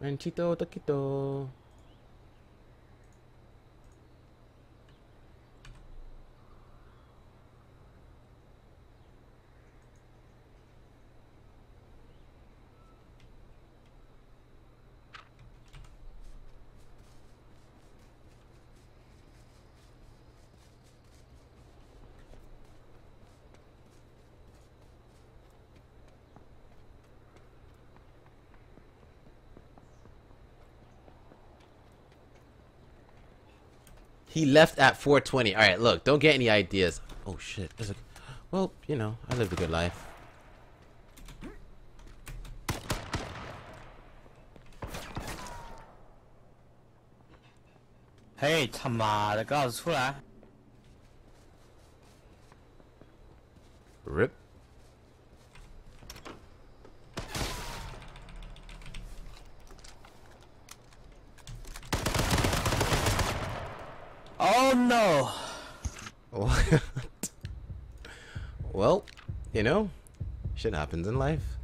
Ranchito Taquito. He left at 4:20. All right, look, don't get any ideas. Oh shit. Well, you know, I lived a good life. Hey, 他妈的，告诉出来 Rip. ！Oh no！ What? Well, you know, shit happens in life.